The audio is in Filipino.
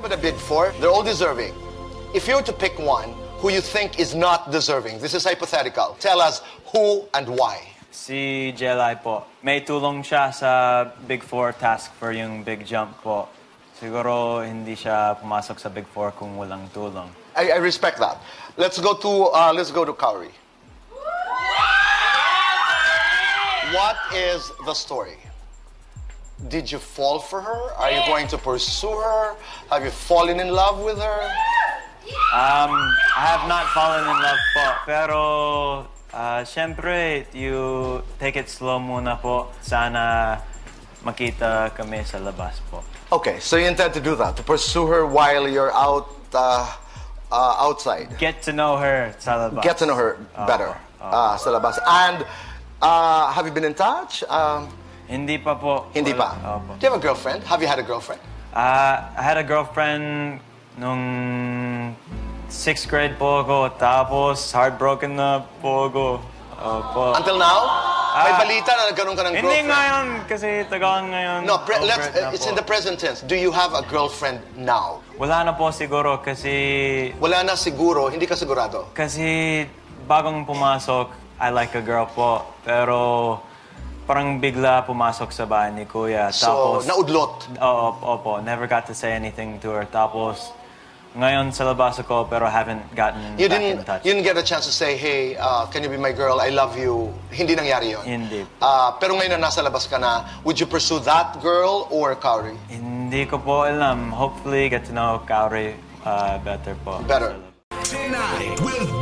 with the big four. They're all deserving. If you were to pick one who you think is not deserving, this is hypothetical. Tell us who and why. Si Jelay po. May tulong siya sa Big Four task for yung big jump po. Siguro hindi siya pumasok sa Big Four kung walang tulong. I respect that. Let's go to Kaori. What is the story? Did you fall for her? Are you going to pursue her? Have you fallen in love with her? I have not fallen in love po. Pero, syempre, you take it slow muna po. Sana makita kami sa labas po. Okay, so you intend to do that, to pursue her while you're outside. Get to know her sa labas. Get to know her better sa labas. And have you been in touch? Hindi pa po. Hindi pa. Do you have a girlfriend? Have you had a girlfriend? I had a girlfriend nung 6th grade po ako. Tapos heartbroken na po ako. Until now? May balita na nagkaroon ka ng girlfriend? Hindi ngayon, kasi tagang ngayon. No, it's in the present tense. Do you have a girlfriend now? Wala na po siguro kasi... Wala na siguro, hindi ka sigurado? Kasi bagong pumasok, I like a girl po. Pero parang bigla pumasok sa bahay ni Kuya. So, tapos, naudlot? Opo. Never got to say anything to her. Tapos, ngayon sa labas ako pero haven't gotten back in touch. You didn't get a chance to say, hey, can you be my girl? I love you. Hindi nangyari yun? Hindi. Pero ngayon na nasa labas ka na, would you pursue that girl or Kaori? Hindi ko po alam. Hopefully, get to know Kaori better po. Better. Tonight with